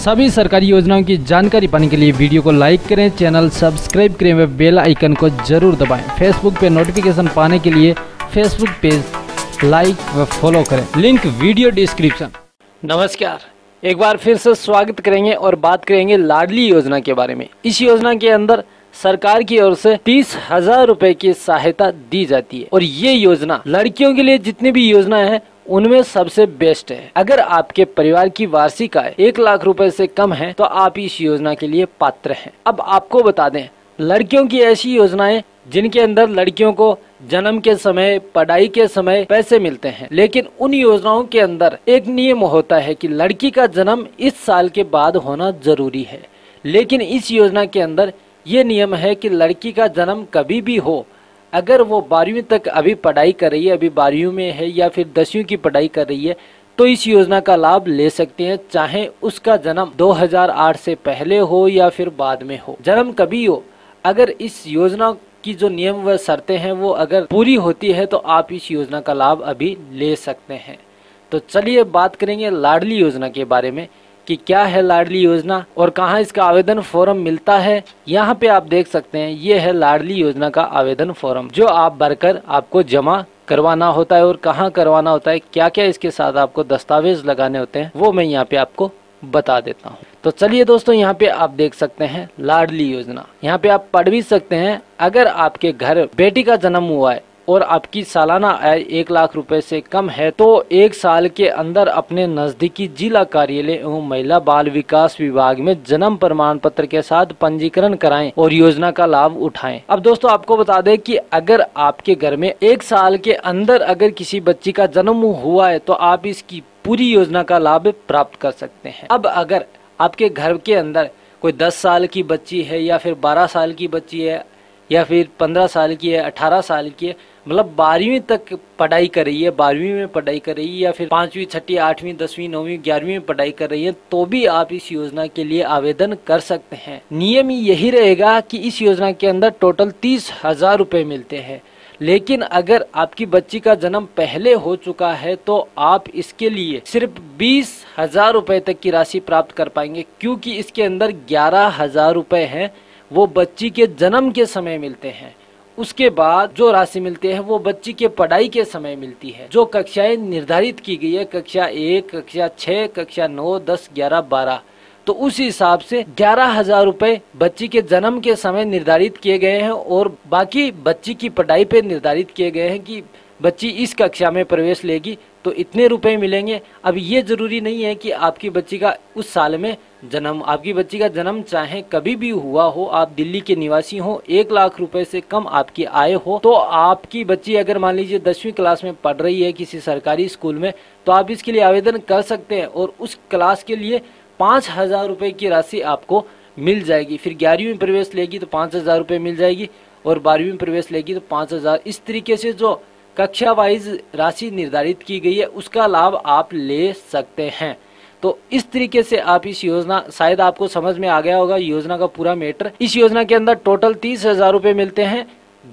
सभी सरकारी योजनाओं की जानकारी पाने के लिए वीडियो को लाइक करें, चैनल सब्सक्राइब करें व बेल आइकन को जरूर दबाएं। फेसबुक पे नोटिफिकेशन पाने के लिए फेसबुक पेज लाइक व फॉलो करें, लिंक वीडियो डिस्क्रिप्शन। नमस्कार, एक बार फिर से स्वागत करेंगे और बात करेंगे लाडली योजना के बारे में। इस योजना के अंदर सरकार की ओर से 30,000 रुपए की सहायता दी जाती है और ये योजना लड़कियों के लिए जितनी भी योजना है उनमें सबसे बेस्ट है। अगर आपके परिवार की वार्षिक आय 1 लाख रुपए से कम है तो आप इस योजना के लिए पात्र हैं। अब आपको बता दें, लड़कियों की ऐसी योजनाएं जिनके अंदर लड़कियों को जन्म के समय, पढ़ाई के समय पैसे मिलते हैं, लेकिन उन योजनाओं के अंदर एक नियम होता है कि लड़की का जन्म इस साल के बाद होना जरूरी है। लेकिन इस योजना के अंदर ये नियम है कि लड़की का जन्म कभी भी हो, अगर वो 12वीं तक अभी पढ़ाई कर रही है, अभी 12वीं में है या फिर 10वीं की पढ़ाई कर रही है, तो इस योजना का लाभ ले सकते हैं, चाहे उसका जन्म 2008 से पहले हो या फिर बाद में हो। जन्म कभी हो, अगर इस योजना की जो नियम व शर्तें हैं वो अगर पूरी होती है तो आप इस योजना का लाभ अभी ले सकते हैं। तो चलिए बात करेंगे लाडली योजना के बारे में कि क्या है लाडली योजना और कहाँ इसका आवेदन फॉर्म मिलता है। यहाँ पे आप देख सकते हैं, ये है लाडली योजना का आवेदन फॉर्म जो आप भरकर आपको जमा करवाना होता है। और कहाँ करवाना होता है, क्या क्या इसके साथ आपको दस्तावेज लगाने होते हैं, वो मैं यहाँ पे आपको बता देता हूँ। तो चलिए दोस्तों, यहाँ पे आप देख सकते हैं लाडली योजना। यहाँ पे आप पढ़ भी सकते हैं, अगर आपके घर बेटी का जन्म हुआ है और आपकी सालाना आय 1 लाख रुपए से कम है तो 1 साल के अंदर अपने नजदीकी जिला कार्यालय एवं महिला बाल विकास विभाग में जन्म प्रमाण पत्र के साथ पंजीकरण कराएं और योजना का लाभ उठाएं। अब दोस्तों आपको बता दें कि अगर आपके घर में 1 साल के अंदर अगर किसी बच्ची का जन्म हुआ है तो आप इसकी पूरी योजना का लाभ प्राप्त कर सकते हैं। अब अगर आपके घर के अंदर कोई 10 साल की बच्ची है या फिर 12 साल की बच्ची है या फिर 15 साल की है, 18 साल की है, मतलब 12वीं तक पढ़ाई कर रही है, 12वीं में पढ़ाई कर रही है या फिर 5वीं, 6वीं, 8वीं, 10वीं, 9वीं, 11वीं में पढ़ाई कर रही है, तो भी आप इस योजना के लिए आवेदन कर सकते हैं। नियम यही रहेगा कि इस योजना के अंदर टोटल 30,000 रुपए मिलते हैं। लेकिन अगर आपकी बच्ची का जन्म पहले हो चुका है तो आप इसके लिए सिर्फ 20,000 रुपए तक की राशि प्राप्त कर पाएंगे, क्योंकि इसके अंदर 11,000 रुपए हैं वो बच्ची के जन्म के समय मिलते हैं। उसके बाद जो राशि मिलती है वो बच्ची के पढ़ाई के समय मिलती है। जो कक्षाएं निर्धारित की गई है, कक्षा 1, कक्षा 6, कक्षा 9, 10, 11, 12, तो उस हिसाब से 11,000 रुपए बच्ची के जन्म के समय निर्धारित किए गए हैं और बाकी बच्ची की पढ़ाई पे निर्धारित किए गए हैं कि बच्ची इस कक्षा में प्रवेश लेगी तो इतने रुपए मिलेंगे। अब ये जरूरी नहीं है कि आपकी बच्ची का उस साल में जन्म, आपकी बच्ची का जन्म चाहे कभी भी हुआ हो, आप दिल्ली के निवासी हो, 1 लाख रुपए से कम आपकी आय हो, तो आपकी बच्ची अगर मान लीजिए 10वीं क्लास में पढ़ रही है किसी सरकारी स्कूल में, तो आप इसके लिए आवेदन कर सकते हैं और उस क्लास के लिए 5,000 रुपए की राशि आपको मिल जाएगी। फिर 11वीं में प्रवेश लेगी तो 5,000 रुपए मिल जाएगी और 12वीं में प्रवेश लेगी तो 5,000। इस तरीके से जो कक्षा वाइज राशि निर्धारित की गई है उसका लाभ आप ले सकते हैं। तो इस तरीके से आप इस योजना, शायद आपको समझ में आ गया होगा योजना का पूरा मैटर। इस योजना के अंदर टोटल 30,000 रुपए मिलते हैं।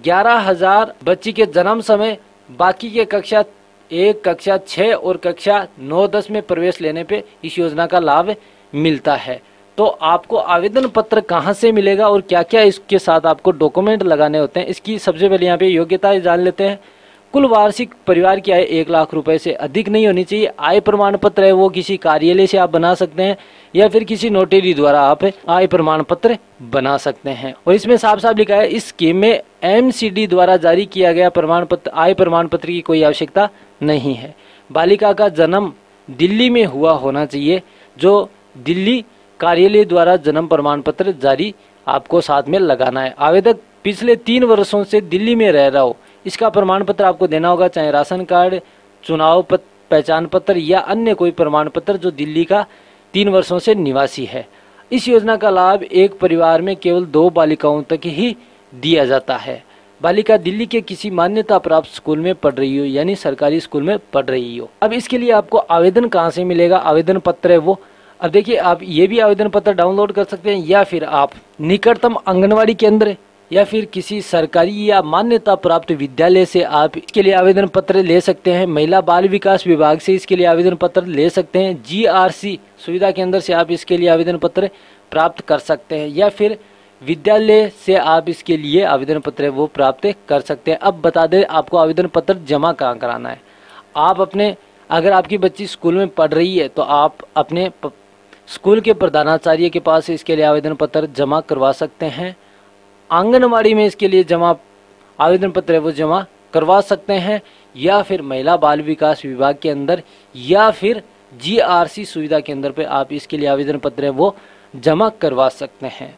11,000 बच्ची के जन्म समय, बाकी के कक्षा 1, कक्षा 6 और कक्षा 9, 10 में प्रवेश लेने पे इस योजना का लाभ मिलता है। तो आपको आवेदन पत्र कहाँ से मिलेगा और क्या क्या इसके साथ आपको डॉक्यूमेंट लगाने होते हैं, इसकी सबसे पहले यहाँ पे योग्यता जान लेते हैं। कुल वार्षिक परिवार की आय 1 लाख रुपए से अधिक नहीं होनी चाहिए। आय प्रमाण पत्र है वो किसी कार्यालय से आप बना सकते हैं या फिर किसी नोटरी द्वारा आप आय प्रमाण पत्र बना सकते हैं। और इसमें साफ साफ लिखा है, इस स्कीम में MCD द्वारा जारी किया गया प्रमाण पत्र, आय प्रमाण पत्र की कोई आवश्यकता नहीं है। बालिका का जन्म दिल्ली में हुआ होना चाहिए, जो दिल्ली कार्यालय द्वारा जन्म प्रमाण पत्र जारी आपको साथ में लगाना है। आवेदक पिछले 3 वर्षों से दिल्ली में रह रहा हो, इसका प्रमाण पत्र आपको देना होगा, चाहे राशन कार्ड, चुनाव पहचान पत्र या अन्य कोई प्रमाण पत्र जो दिल्ली का 3 वर्षों से निवासी है। इस योजना का लाभ एक परिवार में केवल 2 बालिकाओं तक ही दिया जाता है। बालिका दिल्ली के किसी मान्यता प्राप्त स्कूल में पढ़ रही हो, यानी सरकारी स्कूल में पढ़ रही हो। अब इसके लिए आपको आवेदन कहाँ से मिलेगा, आवेदन पत्र है वो। अब देखिए, आप ये भी आवेदन पत्र डाउनलोड कर सकते हैं या फिर आप निकटतम आंगनवाड़ी केंद्र या फिर किसी सरकारी या मान्यता प्राप्त विद्यालय से आप इसके लिए आवेदन पत्र ले सकते हैं। महिला बाल विकास विभाग से इसके लिए आवेदन पत्र ले सकते हैं। GRC सुविधा केंद्र से आप इसके लिए आवेदन पत्र प्राप्त कर सकते हैं, या फिर विद्यालय से आप इसके लिए आवेदन पत्र वो प्राप्त कर सकते हैं। अब बता दें आपको आवेदन पत्र जमा कहाँ कराना है। आप अपने, अगर आपकी बच्ची स्कूल में पढ़ रही है तो आप अपने स्कूल के प्रधानाचार्य के पास इसके लिए आवेदन पत्र जमा करवा सकते हैं। आंगनवाड़ी में इसके लिए आवेदन पत्र है वो जमा करवा सकते हैं, या फिर महिला बाल विकास विभाग के अंदर या फिर GRC सुविधा केंद्र पे आप इसके लिए आवेदन पत्र है वो जमा करवा सकते हैं।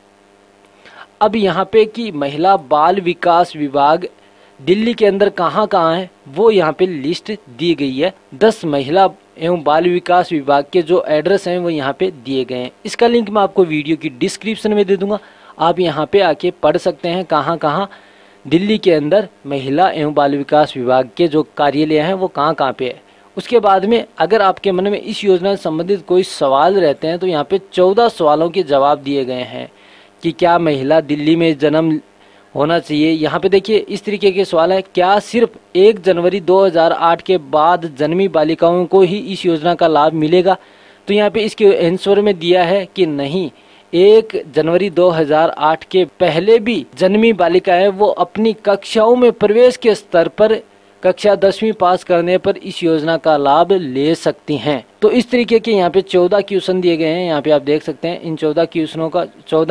अब यहाँ पे कि महिला बाल विकास विभाग दिल्ली के अंदर कहाँ कहाँ है वो यहाँ पे लिस्ट दी गई है। 10 महिला एवं बाल विकास विभाग के जो एड्रेस हैं वो यहाँ पे दिए गए हैं। इसका लिंक मैं आपको वीडियो की डिस्क्रिप्शन में दे दूंगा, आप यहाँ पे आके पढ़ सकते हैं कहाँ कहाँ दिल्ली के अंदर महिला एवं बाल विकास विभाग के जो कार्यालय हैं वो कहाँ कहाँ पे है। उसके बाद में अगर आपके मन में इस योजना से संबंधित कोई सवाल रहते हैं तो यहाँ पे 14 सवालों के जवाब दिए गए हैं कि क्या महिला दिल्ली में जन्म होना चाहिए। यहाँ पे देखिए इस तरीके के सवाल है, क्या सिर्फ 1 जनवरी 2008 के बाद जन्मी बालिकाओं को ही इस योजना का लाभ मिलेगा। तो यहाँ पे इसके आंसर में दिया है कि नहीं, 1 जनवरी 2008 के पहले भी जन्मी बालिकाएं वो अपनी कक्षाओं में प्रवेश के स्तर पर कक्षा 10वीं पास करने पर इस योजना का लाभ ले सकती हैं। तो इस तरीके के यहाँ पे 14 क्वेश्चन दिए गए हैं। यहाँ पे आप देख सकते हैं इन 14 क्वेश्चनों का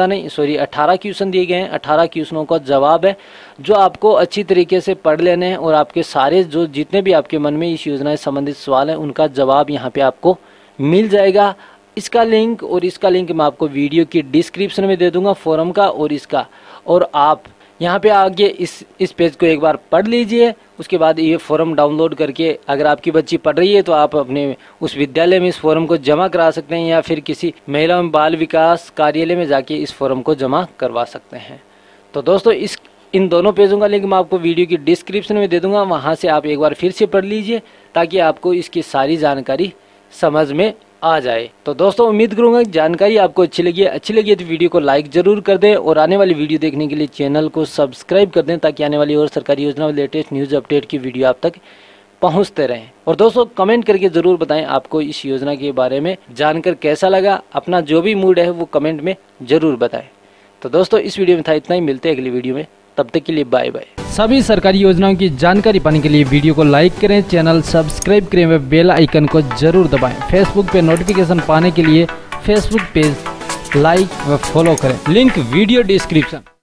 18 क्वेश्चन दिए गए हैं। 18 क्वेश्चनों का जवाब है जो आपको अच्छी तरीके से पढ़ लेने हैं, और आपके सारे जो जितने भी आपके मन में इस योजना से संबंधित सवाल हैं उनका जवाब यहाँ पे आपको मिल जाएगा। इसका लिंक और इसका लिंक मैं आपको वीडियो की डिस्क्रिप्शन में दे दूंगा, फॉरम का और इसका। और आप यहाँ पे आगे इस पेज को एक बार पढ़ लीजिए। उसके बाद ये फॉर्म डाउनलोड करके अगर आपकी बच्ची पढ़ रही है तो आप अपने उस विद्यालय में इस फॉर्म को जमा करा सकते हैं, या फिर किसी महिला एवं बाल विकास कार्यालय में जाके इस फॉर्म को जमा करवा सकते हैं। तो दोस्तों इन दोनों पेजों का लिंक मैं आपको वीडियो की डिस्क्रिप्शन में दे दूंगा, वहाँ से आप एक बार फिर से पढ़ लीजिए ताकि आपको इसकी सारी जानकारी समझ में आ जाए। तो दोस्तों उम्मीद करूंगा जानकारी आपको अच्छी लगी तो वीडियो को लाइक जरूर कर दें, और आने वाली वीडियो देखने के लिए चैनल को सब्सक्राइब कर दें ताकि आने वाली और सरकारी योजना और लेटेस्ट न्यूज़ अपडेट की वीडियो आप तक पहुंचते रहें। और दोस्तों कमेंट करके ज़रूर बताएं आपको इस योजना के बारे में जानकर कैसा लगा। अपना जो भी मूड है वो कमेंट में ज़रूर बताएं। तो दोस्तों इस वीडियो में था इतना ही, मिलते हैं अगली वीडियो में, तब तक के लिए बाय बाय। सभी सरकारी योजनाओं की जानकारी पाने के लिए वीडियो को लाइक करें, चैनल सब्सक्राइब करें व बेल आइकन को जरूर दबाएं। फेसबुक पे नोटिफिकेशन पाने के लिए फेसबुक पेज लाइक व फॉलो करें, लिंक वीडियो डिस्क्रिप्शन।